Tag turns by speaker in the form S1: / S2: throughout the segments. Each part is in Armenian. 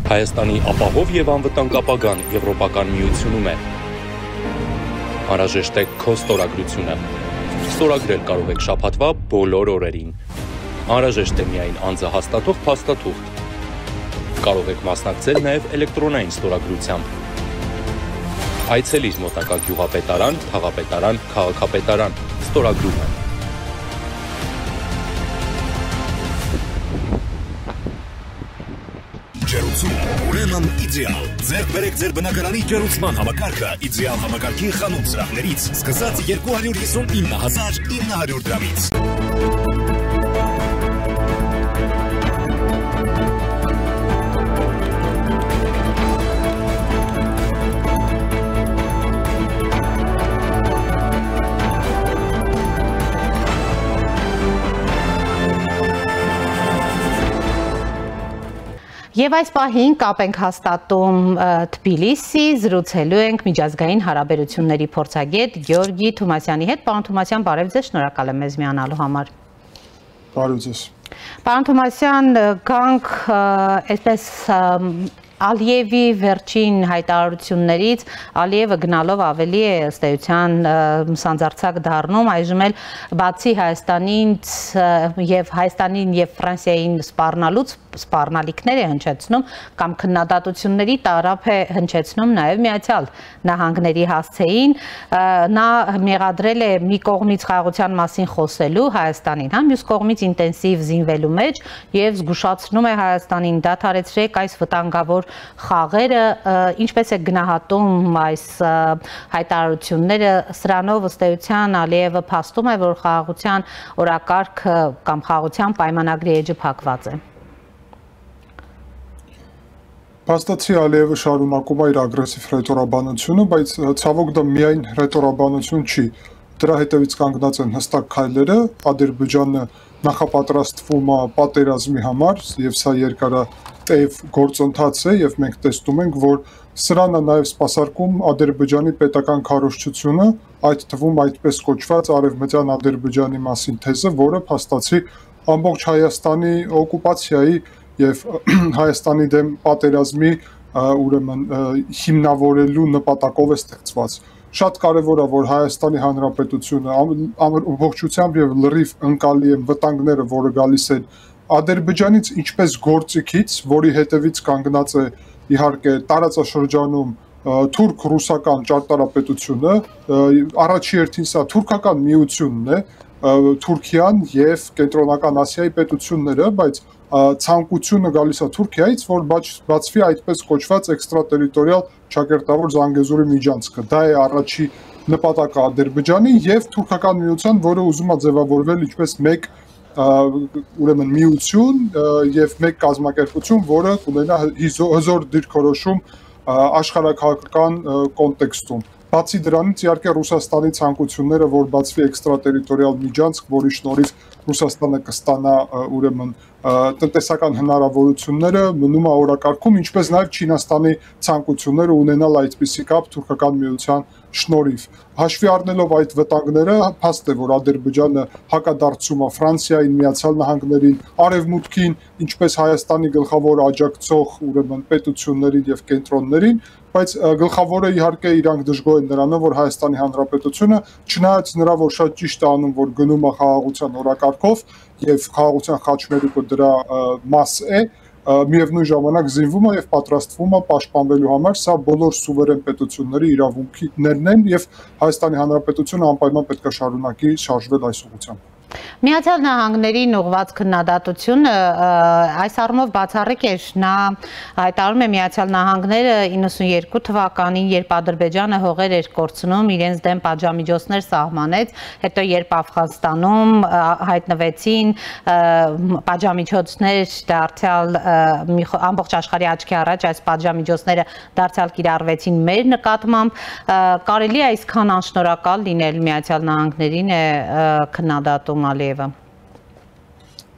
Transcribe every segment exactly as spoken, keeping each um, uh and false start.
S1: Հայաստանի ապահով և անվտանգ ապագան Եվրոպական միությունում է։ Անհրաժեշտ է քո ստորագրությունը։ Ստորագրել կարող եք շաբաթվա բոլոր օրերին։ Անհրաժեշտ է միայն անձը հաստատող փաստաթուղթ։ Կարող եք մասնակցել նաև էլեկտրոնային ստորագրությամբ։ Այցելիր մոտակա գյուղապետարան, քաղաքապետարան, քաղաքապետարան։ Ստորագրումը։
S2: Ջերուցում, ուրեմն իդեալ։ Ձեռք բերեք ձեր բնակարանի ջերուցման համակարգը իդեալ համակարգի խանութ սրահներից սկսած երկու հարյուր հիսունինը հազար ինը հարյուր դրամից։
S3: Եվ այս պահին կապ ենք հաստատում Թբիլիսի, զրուցելու ենք միջազգային հարաբերությունների փորձագետ Գեորգի Թումասյանի հետ։ Պարոն Թումասյան, բարև ձեզ, շնորհակալ եմ մեզ միանալու համար։
S4: Բարև ձեզ։
S3: Պարոն Թումասյան, գանք այսպես Ալիևի վերջին հայտարարություններից Ալիևը գնալով ավելի է ըստ էության սանձարձակ դառնում, այժմ էլ բացի Հայաստանից եւ Հայաստանին եւ Ֆրանսիային սպառնալուց սպառնալիքներ է հնչեցնում կամ քննադատությունների տարափ է հնչեցնում նաեւ Միացյալ Նահանգների հասցեին, նա մեղադրել է մի կողմից խաղաղության մասին խոսելու Հայաստանին, հա, մյուս կողմից ինտենսիվ զինվելու մեջ եւ զգուշացնում է Հայաստանին դադարեցրեք այս վտանգավոր խաղերը, ինչպես է գնահատում այս հայտարարությունները, սրանով ըստ էության Ալիևը փաստում է, որ խաղաղության օրակարգը կամ խաղաղության պայմանագրի էջը փակված է։
S4: Փաստացի Ալիևը շարունակում է իր ագրեսիվ ռետորաբանությունը, բայց ցավոք դա միայն ռետորաբանություն չի։ Դրա հետևից կանգնած են հստակ քայլերը, Ադրբեջանը նախապատրաստվում է պատերազմի համար եւ սա երկարատև գործընթաց է եւ մենք տեսնում ենք, որ սրան է նաեւ սպասարկում Ադրբեջանի պետական քարոզչությունը, այդ թվում այդպես կոչված արևմտյան Ադրբեջանի մասին թեզը, որը փաստացի ամբողջ Հայաստանի օկուպացիայի եւ Հայաստանի դեմ պատերազմի ուրեմն հիմնավորելու նպատակով է ստեղծված։ Շատ կարևոր է, որ Հայաստանի Հանրապետությունը ամբողջությամբ եւ լրիվ ընկալի են վտանգները, որը գալիս են Ադրբեջանից, ինչպես գործիքից, որի հետևից կանգնած է իհարկե տարածաշրջանում թուրք-ռուսական ճարտարապետությունը, առաջի հերթին սա թուրքական միությունն է, Թուրքիան եւ Կենտրոնական Ասիայի պետությունները, բայց ցանկությունը գալիս է Թուրքիայից, որ բացվի այդպես կոչված էքստրատերիտորիալ ճակերտավոր Զանգեզուրի միջանցքը։ Դա է առաջի նպատակը Ադրբեջանի եւ թուրքական միության, որը ուզում է ձևավորվել ինչպես մեկ ուրեմն միություն եւ մեկ կազմակերպություն, որը կունենա հզոր դիրքորոշում աշխարհակահաղական կոնտեքստում։ Բացի դրանից իհարկե Ռուսաստանի ցանկությունները, որ բացվի էքստրատերիտորիալ միջանցք, որի շնորհիվ Ռուսաստանը կստանա ուրեմն տնտեսական հնարավորությունները, մնում է օրակարգում, ինչպես նաև Չինաստանի ցանկությունները ունենալ այդպիսի կապ թուրքական միության շնորհիվ։ Հաշվի առնելով այդ վտանգները, փաստ է, որ Ադրբեջանը հակադարձում է Ֆրանսիային, Միացյալ Նահանգներին, Արևմուտքին, ինչպես Հայաստանի գլխավոր աջակցող ուրեմն պետություններին եւ կենտրոններին, բայց գլխավորը իհարկե իրանք դժգոհ են նրանով, որ Հայաստանի Հանրապետությունը, չնայած նրա, որ շատ ճիշտ է անում, որ գնում է խաղաղության օրակարգով եւ խաղաղության խաչմերուկը դրա մաս է, միևնույն ժամանակ զինվում է եւ պատրաստվում է պաշտպանվելու համար, սա բոլոր սուվերեն պետությունների իրավունքներն են եւ Հայաստանի Հանրապետությունը անպայման պետք է շարունակի շարժվել այս ուղղությամբ։
S3: Միացյալ Նահանգներին ուղղված քննադատությունը այս առումով բացառիկ էր, նա հայտարարում է Միացյալ Նահանգները իննսունյերկու թվականին, երբ Ադրբեջանը հողեր էր կորցնում, իրենց դեմ պատժամիջոցներ սահմանեց, հետո երբ Աֆղանստանում հայտնվեցին պատժամիջոցներ դարձյալ ամբողջ աշխարհի աչքի առաջ այս պատժամիջոցները դարձյալ կիրառվեցին մեր նկատմամբ, կարելի է այսքան անշնորհակալ լինել Միացյալ Նահանգներին է քննադատում Ալիևը։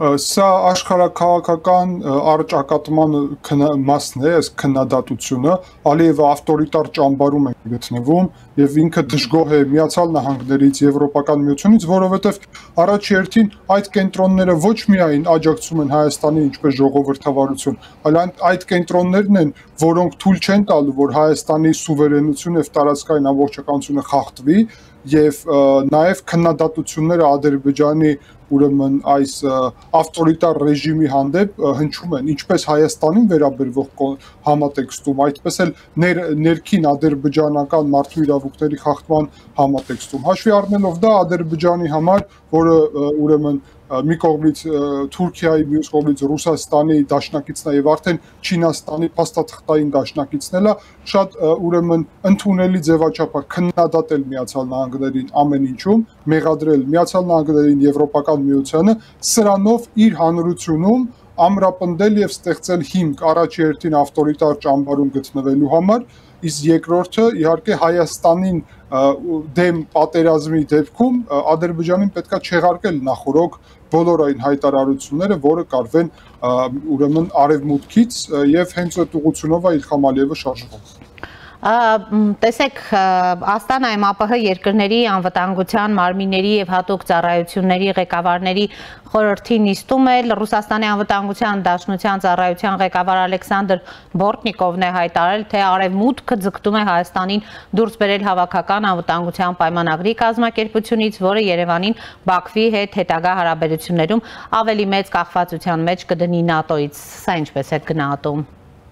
S4: Սա աշխարհաքաղաքական առճակատման մասն է, այս քննադատությունը, Ալիևը ավտորիտար ճամբարում է գտնվում եւ ինքը դժգոհ է Միացյալ Նահանգներից, Եվրոպական միությունից, որովհետեւ առաջի հերթին այդ կենտրոնները ոչ միայն աջակցում են Հայաստանի ինչպես ժողովրդավարություն, այլ այդ կենտրոններն են, որոնք թույլ չեն տալու, որ Հայաստանի սուվերենությունը եւ տարածքային ամբողջականությունը խախտվի եւ նաեւ քննադատությունները Ադրբեջանի ուրեմն այս ավտորիտար ռեժիմի հանդեպ հնչում են ինչպես Հայաստանին վերաբերվող համատեքստում, այդպես էլ ներքին ադրբեջանական մարդու իրավունքների խախտման համատեքստում։ Հաշվի առնելով դա Ադրբեջանի համար, որը ուրեմն մի կողմից Թուրքիայի, մյուս կողմից Ռուսաստանի դաշնակիցն է եւ արդեն Չինաստանի փաստաթղթային դաշնակիցն է, շատ ուրեմն ընդունելի ձևաչափ է քննադատել Միացյալ Նահանգներին ամեն ինչում, մեղադրել Միացյալ Նահանգներին, Եվրոպական միությանը, սրանով իր հանրությունում ամրապնդել եւ ստեղծել հիմք առաջի հերթին ավտորիտար ճամբարում գտնվելու համար, իսկ երկրորդը իհարկե Հայաստանին դեմ պատերազմի դեպքում Ադրբեջանին պետքա չեղարկել նախորոք բոլոր այն հայտարարությունները, որը կարվեն ուրեմն արևմուտքից եւ հենց այդ ուղղությունով է Իլհամ Ալիևը շարժվում։
S3: Տեսեք, Աստանայում ԱՊՀ երկրների անվտանգության մարմինների եւ հատուկ ծառայությունների ղեկավարների խորհրդի նիստում էլ Ռուսաստանի անվտանգության դաշնության ծառայության ղեկավար Ալեքսանդր Բորտնիկովն է հայտարարել, թե արևմուտքը ձգտում է Հայաստանին դուրս բերել հավաքական անվտանգության պայմանագրի կազմակերպությունից, որը Երևանին Բաքվի հետ հետագա հարաբերություններում ավելի մեծ կախվածության մեջ կդնի ՆԱՏՕ-ից։ Սա ինչպես է գնահատում։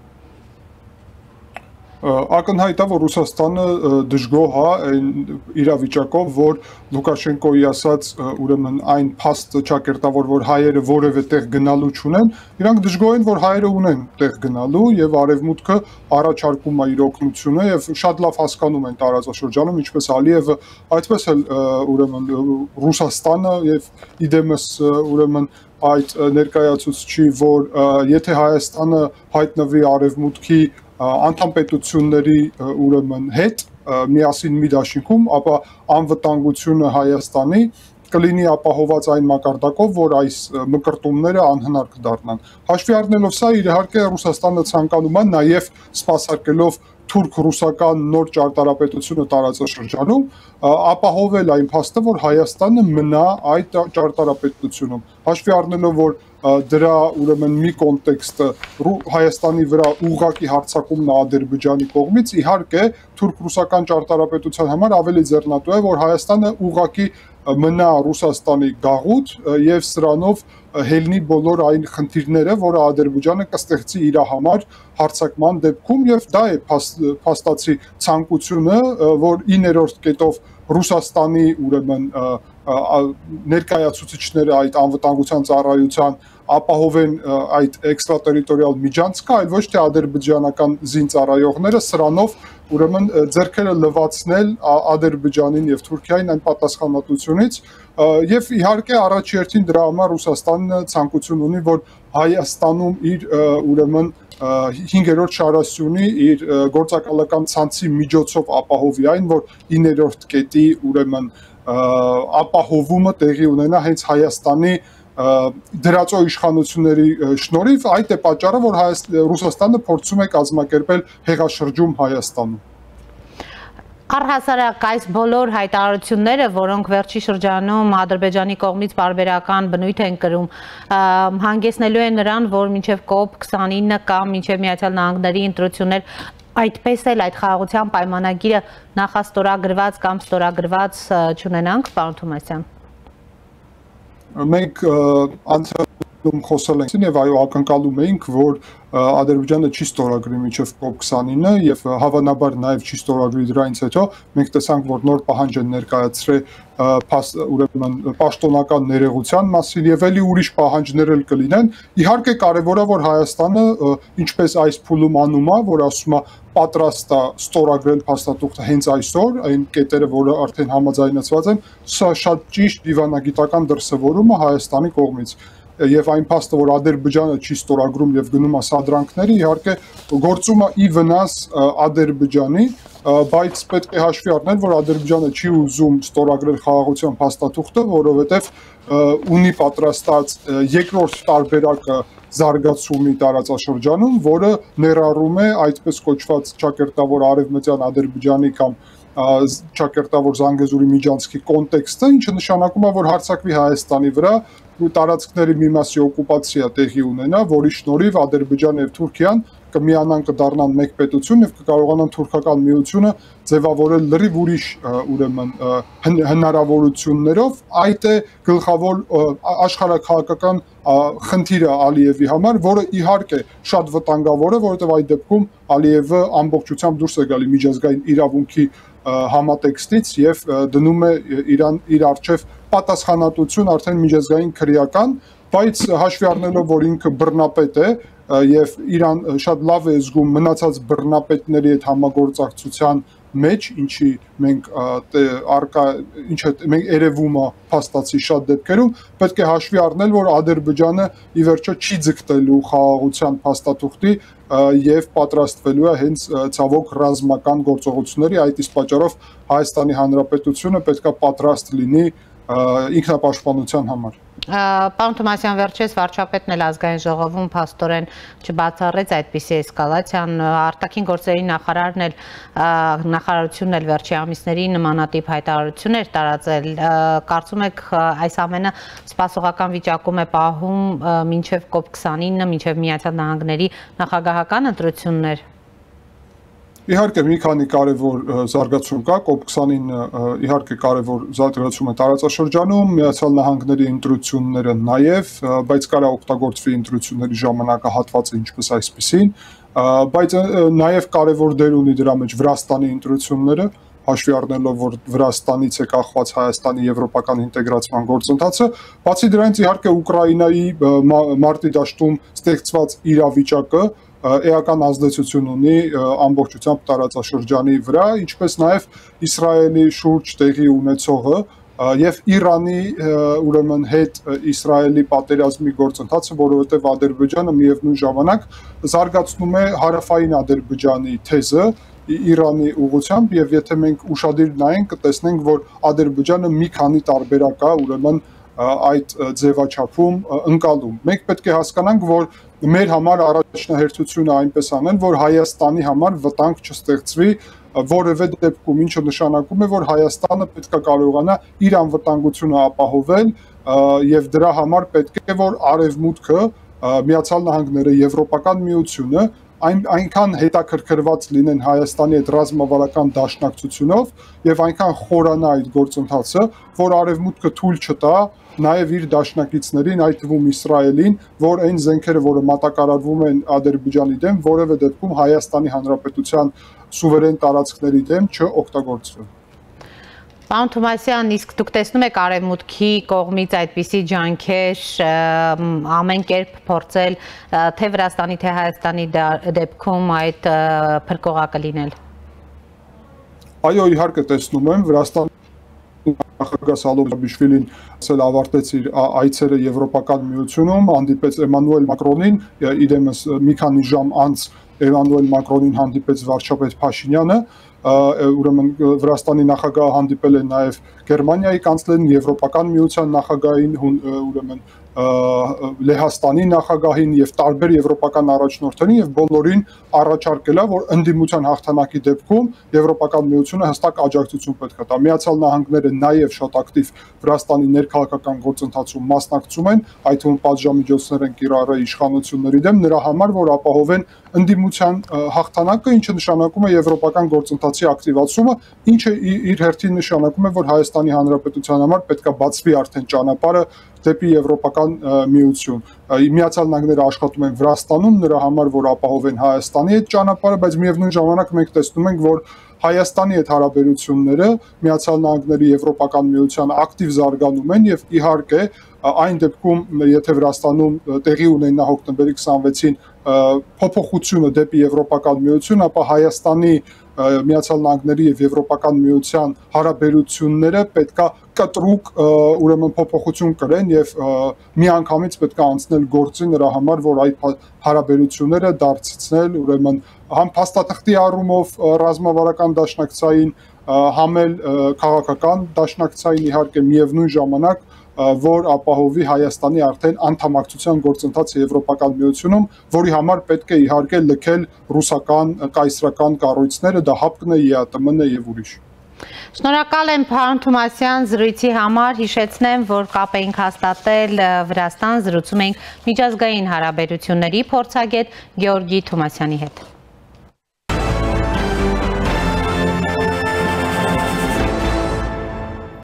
S4: Ակնհայտ է, որ Ռուսաստանը դժգոհ է այն իրավիճակով, որ Լուկաշենկոյի ասած ուրեմն այն փաստը ճակերտավոր, որ հայերը որևէ տեղ գնալու չունեն, իրանք դժգոհ են, որ հայերը ունեն տեղ գնալու եւ արևմուտքը առաջարկում է իր օգնությունը եւ շատ լավ հասկանում են տարածաշրջանում, ինչպես Ալիևը, այդպես էլ ուրեմն Ռուսաստանը եւ իդեմս ուրեմն այդ ներկայացուցչի, որ եթե Հայաստանը հայտնվի արևմուտքի անդամ պետությունների ուրեմն հետ միասին մի դաշինքում, ապա անվտանգությունը Հայաստանի կլինի ապահոված այն մակարդակով, որ այս մկրտումները անհնար կդառնան։ Հաշվի առնելով սա, իհարկե Ռուսաստանը ցանկանում է նաև սպասարկելով թուրք-ռուսական նոր ճարտարապետությունը տարածաշրջանում, ապահովել այն փաստը, որ Հայաստանը մնա այդ ճարտարապետությունում։ Հաշվի առնելով, որ դրա ուրեմն մի կոնտեքստը Հայաստանի վրա ուղղակի հարձակումն է Ադրբեջանի կողմից, իհարկե թուրք-ռուսական ճարտարապետության համար ավելի ձեռնատու է, որ Հայաստանը ուղղակի մնա Ռուսաստանի գաղութ եւ սրանով հելնի բոլոր այն խնդիրները, որը Ադրբեջանը կստեղծի իր համար հարձակման դեպքում, եւ դա է փաստացի ցանկությունը, որ իններորդ կետով Ռուսաստանի ուրեմն ներկայացուցիչները այդ անվտանգության ծառայության ապահովեն այդ էքստրատերիտորիալ միջանցքը, այլ ոչ թե ադրբեջանական զինծառայողները, սրանով ուրեմն ձեռքերը լվացնել Ադրբեջանին եւ Թուրքիային այն պատասխանատվությունից, եւ իհարկե առաջի հերթին դրա համար Ռուսաստանը ցանկություն ունի, որ Հայաստանում իր ուրեմն հինգերորդ շարասյունի իր գործակալական ցանցի միջոցով ապահովի այն, որ իններորդ կետի ուրեմն ապահովումը տեղի ունենա հենց Հայաստանի դրածո իշխանությունների շնորհիվ, այդ է պատճառը, որ Ռուսաստանը փորձում է կազմակերպել հեղաշրջում Հայաստանում։
S3: Առհասարակ այս բոլոր հայտարարությունները, որոնք վերջի շրջանում Ադրբեջանի կողմից պարբերական բնույթ են կրում, հանգեցնելու են նրան, որ մինչև կոպ քսանինը կամ մինչև Միացյալ Նահանգների ընտրություններ այդպես էլ այդ խաղաղության պայմանագիրը նախաստորագրված կամ ստորագրված չունենանք, պարոն Թովմասյան։
S4: Մենք անցյալում խոսել ենք եւ այո ակնկալում էինք, որ Ադրբեջանը չի ստորագրի մինչև կոպ քսանինը եւ հավանաբար նաեւ չի ստորագրի դրանից հետո մենք տեսանք, որ նոր պահանջ են ներկայացրել ուրեմն պաշտոնական ներողության մասին եւ ելի ուրիշ պահանջներ էլ կլինեն։ Իհարկե կարեւոր է, որ Հայաստանը ինչպես այս փուլում անում է, որ ասում է պատրաստ է ստորագրել փաստաթուղթը հենց այսօր, այն կետերը, որը արդեն համաձայնեցված են, սա շատ ճիշտ դիվանագիտական դրսևորում է Հայաստանի կողմից։ եւ այն փաստը, որ Ադրբեջանը չի ստորագրում եւ գնում է սադրանքների, իհարկե գործում է ի վնաս Ադրբեջանի, բայց պետք է հաշվի առնել, որ Ադրբեջանը չի ուզում ստորագրել խաղաղության փաստաթուղթը, որովհետեւ ունի պատրաստած երկրորդ տարբերակը զարգացումի տարածաշրջանում, որը ներառում է այդպես կոչված ճակերտավոր արևմտյան Ադրբեջանի կամ ճակերտավոր Զանգեզուրի միջանցքի կոնտեքստը, ինչը նշանակում է, որ հարձակվի Հայաստանի վրա տարածքների մի մասի օկուպացիա տեղի ունենա, որի շնորհիվ Ադրբեջանը եւ Թուրքիան կմիանան, կդառնան մեկ պետություն եւ կկարողանան թուրքական միությունը ձևավորել լրիվ ուրիշ ուրեմն հնարավորություններով, այդ է գլխավոր աշխարհաքաղաքական խնդիրը Ալիևի համար, որը իհարկե շատ վտանգավոր է, որովհետեւ այդ դեպքում Ալիևը ամբողջությամբ դուրս է գալի միջազգային իրավունքի համատեքստից եւ դնում է Իրան իր արչեւ պատասխանատվություն արդեն միջազգային քրեական, բայց հաշվի առնելով, որ ինքը բռնապետ է եւ Իրան շատ լավ է զգում մնացած բռնապետների հետ համագործակցության մեջ, ինչի մենք արկա ինչը մենք երևում է փաստացի շատ դեպքերում, պետք է հաշվի առնել, որ Ադրբեջանը ի վերջո չի ձգտելու խաղաղության փաստաթուղթի եւ պատրաստվելու է հենց ցավոք ռազմական գործողությունների, այդ իսկ պատճառով Հայաստանի Հանրապետությունը պետք է պատրաստ լինի ինքնապաշտպանության համար։
S3: Պարոն Թոմասյան, վերջերս վարչապետն էլ ազգային ժողովում փաստորեն չբացառեց այդպիսի էսկալացիան, արտաքին գործերի նախարարն էլ նախարարությունն էլ վերջի ամիսների նմանատիպ հայտարարություններ տարածել, կարծում եք այս ամենը սպասողական վիճակում է պահում մինչև կոպ քսանինը, մինչև Միացյալ Նահանգների նախագահական ընտրություններ։
S4: Իհարկե մի քանի կարևոր զարգացում կա, կոպ քսանինը իհարկե կարևոր զարգացում է տարածաշրջանում, Միացյալ Նահանգների ընտրությունները նաև, բայց կարա օգտագործվի ընտրությունների ժամանակահատվածը ինչպես այսպիսին, բայց նաև կարևոր դեր ունի դրա մեջ Վրաստանի ընտրությունները, հաշվի առնելով, որ Վրաստանից է կախված Հայաստանի եվրոպական ինտեգրացման գործընթացը, բացի դրանից իհարկե Ուկրաինայի մարտի դաշտում ստեղծված իրավիճակը էական ազդեցություն ունի ամբողջությամբ տարածաշրջանի վրա, ինչպես նաև Իսրայելի շուրջ տեղի ունեցողը եւ Իրանի ուրեմն հետ Իսրայելի պատերազմի գործընթացը, որովհետեւ Ադրբեջանը միևնույն ժամանակ զարգացնում է հարավային Ադրբեջանի թեզը Իրանի ուղղությամբ եւ եթե մենք ուշադիր նայենք, կտեսնենք, որ Ադրբեջանը մի քանի տարբերակ է ուրեմն այդ ձևաչափում ընկալում։ Մենք պետք է հասկանանք, որ մեր համար առաջնահերթությունը այնպես անել, որ Հայաստանի համար վտանգ չստեղծվի որևէ դեպքում, ինչը նշանակում է, որ Հայաստանը պետք է կարողանա իր անվտանգությունը ապահովել եւ դրա համար պետք է, որ Արևմուտքը, Միացյալ Նահանգները, Եվրոպական միությունը այն այնքան հետաքրքրված լինեն Հայաստանի այդ ռազմավարական դաշնակցությունով եւ այնքան խորանա այդ գործընթացը, որ Արևմուտքը թույլ չտա նաև իր դաշնակիցներին, այդ թվում Իսրայելին, որ այն զենքերը, որը մատակարարվում են Ադրբեջանի դեմ, որևէ դեպքում Հայաստանի Հանրապետության սուվերեն տարածքների դեմ չօգտագործվեն։
S3: Պարոն Թոմասյան, իսկ դուք տեսնում եք Արևմուտքի կողմից այդպիսի ջանքեր ամեն կերպ փորձել թե Վրաստանի, թե Հայաստանի դեպքում այդ փրկողակը լինել։
S4: Այո, իհարկե տեսնում եմ, Վրաստանի նախագահ Սալոմ Զուրաբիշվիլին ասել ավարտեց իր այցերը Եվրոպական միությունում, հանդիպեց Էմանուել Մակրոնին, իդեմս մի քանի ժամ անց Էմանուել Մակրոնին հանդիպեց վարչապետ Փաշինյանը, ուրեմն Վրաստանի նախագահը հանդիպել է նաև Գերմանիայի կանցլերին, Եվրոպական միության նախագահին, ուրեմն Լեհաստանի նախագահին եւ տարբեր եվրոպական առաջնորդներին եւ բոլորին առաջարկելա, որ ընդդիմության հաղթանակի դեպքում Եվրոպական միությունը հստակ աջակցություն պետք է տա։ Միացյալ Նահանգները նաեւ շատ ակտիվ Վրաստանի ներքաղաքական գործընթացում մասնակցում են, այդ թվում պատժամիջոցներ են կիրառել իշխանությունների դեմ, նրա համար, որ ապահովեն ընդդիմության հաղթանակը, ինչը նշանակում է եվրոպական գործընթացի ակտիվացումը, ինչը իր հերթին նշանակում է, որ Հայաստանի Հանրապետության համար պետք է բացվի արդեն ճանապարհը դեպի Եվրոպական միություն։ Միացյալ Նահանգները աշխատում են Վրաստանում նրա համար, որ ապահովեն Հայաստանի այդ ճանապարհը, բայց միևնույն ժամանակ մենք տեսնում ենք, որ Հայաստանի հետ հարաբերությունները Միացյալ Նահանգների Եվրոպական միության ակտիվ զարգանում են եւ իհարկե այն դեպքում, եթե Վրաստանում տեղի ունենա հոկտեմբերի քսանվեցին փոփոխությունը դեպի Եվրոպական միություն, ապա Հայաստանի Միացյալ Նահանգների եւ Եվրոպական միության հարաբերությունները պետքա կտրուկ ուրեմն փոփոխություն կրեն եւ միանգամից պետք է անցնել գործի նրա համար, որ այդ հարաբերությունները դարձնել ուրեմն համ փաստաթղթի առումով ռազմավարական դաշնակցային, համ էլ քաղաքական դաշնակցային իհարկե միևնույն ժամանակ, որ ապահովի Հայաստանի արդեն անդամակցության գործընթացը Եվրոպական միությունում, որի համար պետք է իհարկե լքել ռուսական կայսրական կառույցները, դա ՀԱՊԿ-ն է, ԵԱՏՄ-ն է եւ ուրիշ։
S3: Շնորհակալ եմ պարոն Թումասյան զրույցի համար, հիշեցնեմ, որ կապ էինք հաստատել Վրաստան, զրուցում էինք միջազգային հարաբերությունների փորձագետ Գեորգի Թումասյանի հետ։